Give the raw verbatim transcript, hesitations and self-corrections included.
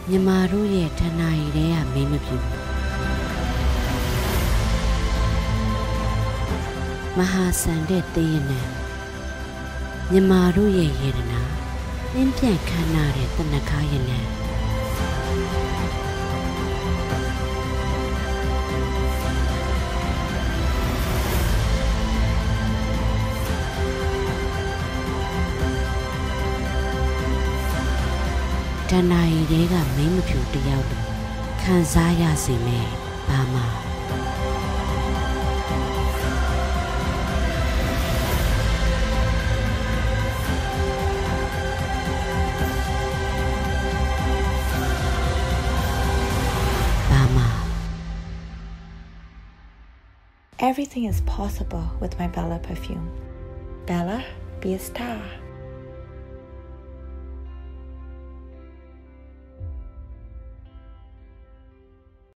မြမာတို့ရဲ့ဌာနရည်တွေကမင်းမပြူမဟာဆန်တဲ့တေးရနံမြမာတို့ရဲ့ယေဒနာနှင်းပြန်ခမ်းနားတဲ့တနခါရနံဌာနရည်တွေကမင်းမပြူတယောက်လိုခံစားရစေမယ်ဘာမှ Everything is possible with my Bella perfume. Bella, be a star.